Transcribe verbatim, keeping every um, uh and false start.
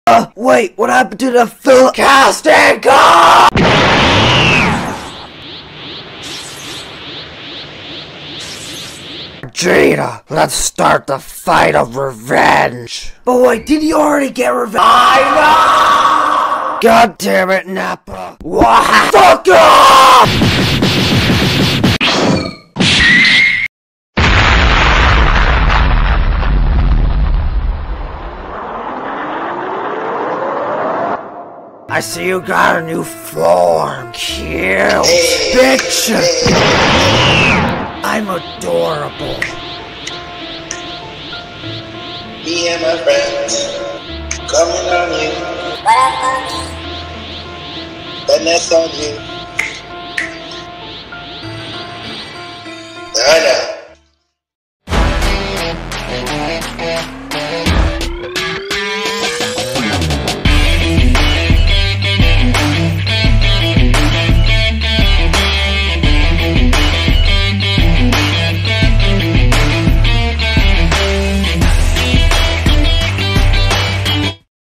Uh, wait, what happened to the film casting call? Vegeta, let's start the fight of revenge. But wait, did you already get revenge? I know! God damn it, Nappa. What? Fuck off! I see you got a new form. Cute. Bitch. I'm adorable. Me and my friends coming on you. What up, homie? And that's on you. I know.